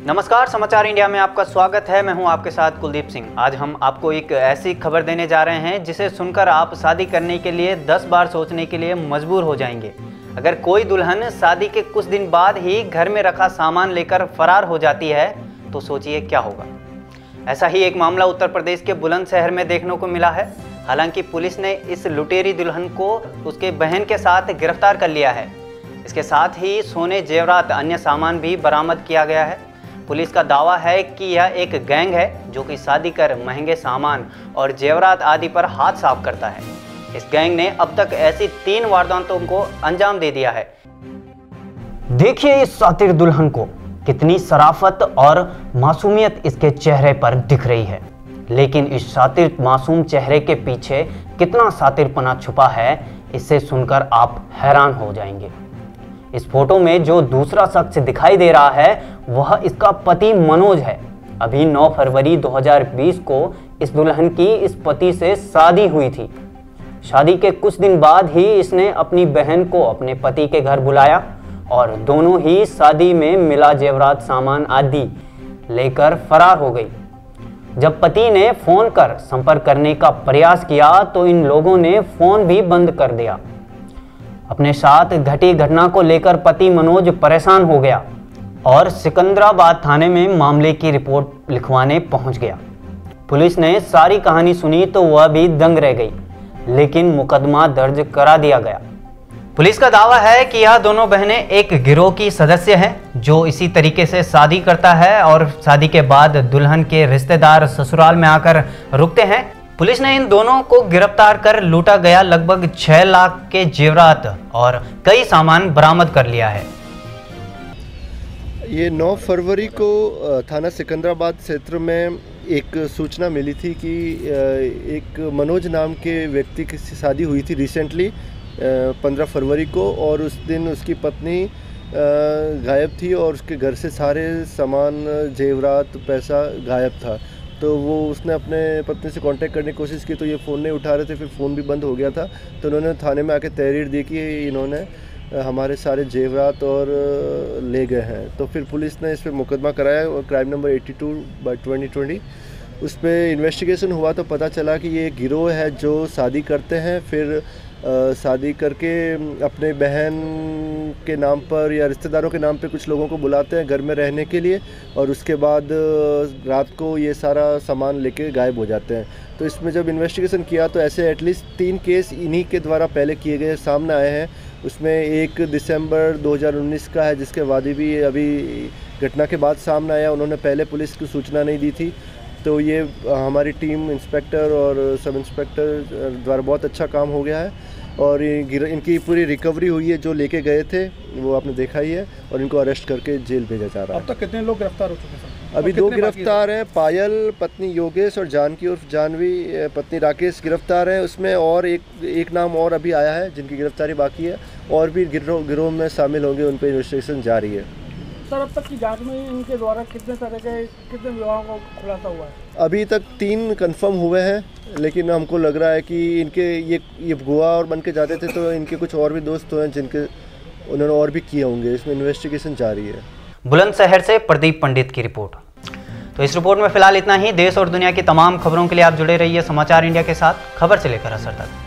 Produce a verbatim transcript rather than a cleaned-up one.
नमस्कार, समाचार इंडिया में आपका स्वागत है। मैं हूं आपके साथ कुलदीप सिंह। आज हम आपको एक ऐसी खबर देने जा रहे हैं जिसे सुनकर आप शादी करने के लिए दस बार सोचने के लिए मजबूर हो जाएंगे। अगर कोई दुल्हन शादी के कुछ दिन बाद ही घर में रखा सामान लेकर फरार हो जाती है तो सोचिए क्या होगा। ऐसा ही एक मामला उत्तर प्रदेश के बुलंदशहर में देखने को मिला है। हालांकि पुलिस ने इस लुटेरी दुल्हन को उसके बहन के साथ गिरफ्तार कर लिया है। इसके साथ ही सोने, जेवरात, अन्य सामान भी बरामद किया गया है। पुलिस का दावा है कि यह एक गैंग है जो कि शादी कर महंगे सामान और जेवरात आदि पर हाथ साफ करता है। इस गैंग ने अब तक ऐसी तीन वारदातों को अंजाम दे दिया है। देखिए इस शातिर दुल्हन को, कितनी शराफत और मासूमियत इसके चेहरे पर दिख रही है। लेकिन इस शातिर मासूम चेहरे के पीछे कितना शातिरपना छुपा है, इससे सुनकर आप हैरान हो जाएंगे। इस फोटो में जो दूसरा शख्स दिखाई दे रहा है वह इसका पति मनोज है। अभी नौ फरवरी दो हज़ार बीस को इस दुल्हन की इस पति से शादी हुई थी। शादी के कुछ दिन बाद ही इसने अपनी बहन को अपने पति के घर बुलाया और दोनों ही शादी में मिला जेवरात, सामान आदि लेकर फरार हो गई। जब पति ने फोन कर संपर्क करने का प्रयास किया तो इन लोगों ने फोन भी बंद कर दिया। अपने साथ घटी घटना को लेकर पति मनोज परेशान हो गया और सिकंदराबाद थाने में मामले की रिपोर्ट लिखवाने पहुंच गया। पुलिस ने सारी कहानी सुनी तो वह भी दंग रह गई, लेकिन मुकदमा दर्ज करा दिया गया। पुलिस का दावा है कि यह दोनों बहनें एक गिरोह की सदस्य हैं जो इसी तरीके से शादी करता है और शादी के बाद दुल्हन के रिश्तेदार ससुराल में आकर रुकते हैं। पुलिस ने इन दोनों को गिरफ्तार कर लूटा गया लगभग छह लाख के जेवरात और कई सामान बरामद कर लिया है। ये नौ फरवरी को थाना सिकंदराबाद क्षेत्र में एक सूचना मिली थी कि एक मनोज नाम के व्यक्ति की शादी हुई थी रिसेंटली पंद्रह फरवरी को, और उस दिन उसकी पत्नी गायब थी और उसके घर से सारे सामान, जेवरात, पैसा गायब था। तो वो उसने अपने पत्नी से कांटेक्ट करने की कोशिश की तो ये फ़ोन नहीं उठा रहे थे, फिर फ़ोन भी बंद हो गया था। तो उन्होंने थाने में आके तहरीर दी कि इन्होंने हमारे सारे जेवरात और ले गए हैं। तो फिर पुलिस ने इस पर मुकदमा कराया और क्राइम नंबर बयासी बाई ट्वेंटी ट्वेंटी उस पर इन्वेस्टिगेशन हुआ तो पता चला कि ये गिरोह है जो शादी करते हैं, फिर शादी करके अपने बहन के नाम पर या रिश्तेदारों के नाम पे कुछ लोगों को बुलाते हैं घर में रहने के लिए, और उसके बाद रात को ये सारा सामान लेके गायब हो जाते हैं। तो इसमें जब इन्वेस्टिगेशन किया तो ऐसे एटलीस्ट तीन केस इन्हीं के द्वारा पहले किए गए सामने आए हैं। उसमें एक दिसंबर दो हज़ार उन्नीस का है जिसके वादी भी अभी घटना के बाद सामने आया। उन्होंने पहले पुलिस को सूचना नहीं दी थी। तो ये हमारी टीम, इंस्पेक्टर और सब इंस्पेक्टर द्वारा बहुत अच्छा काम हो गया है और ये इनकी पूरी रिकवरी हुई है। जो लेके गए थे वो आपने देखा ही है, और इनको अरेस्ट करके जेल भेजा जा रहा है। अब तक कितने लोग गिरफ्तार हो चुके हैं? अभी दो गिरफ्तार हैं, पायल पत्नी योगेश और जानकी उर्फ जानवी पत्नी राकेश गिरफ्तार है। उसमें और एक एक नाम और अभी आया है जिनकी गिरफ्तारी बाकी है, और भी गिरोह गिरोह में शामिल होंगे, उन पर इन्वेस्टिगेशन जारी है। सर, अब तक की जांच में इनके द्वारा कितने तरह के कितने विवाहों का खुलासा हुआ है? अभी तक तीन कंफर्म हुए हैं, लेकिन हमको लग रहा है कि इनके ये ये गोवा और बन के जाते थे तो इनके कुछ और भी दोस्त हैं जिनके उन्होंने और भी किए होंगे। इसमें इन्वेस्टिगेशन जारी है। बुलंदशहर से प्रदीप पंडित की रिपोर्ट। तो इस रिपोर्ट में फिलहाल इतना ही। देश और दुनिया की तमाम खबरों के लिए आप जुड़े रहिए समाचार इंडिया के साथ, खबर से लेकर असर तक।